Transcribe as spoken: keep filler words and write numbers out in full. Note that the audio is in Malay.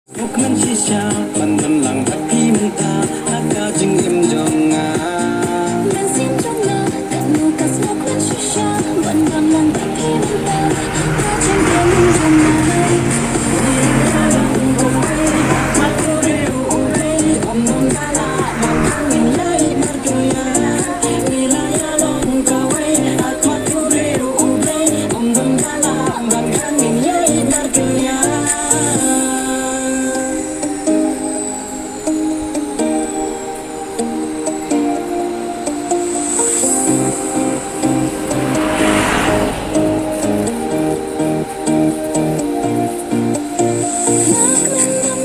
Bukan sisa pandalang hati mentah Aga jing im jonga Dan sim jonga Dan lukas bukan sisa pandalang hati mentah Aga jing im jonga Nak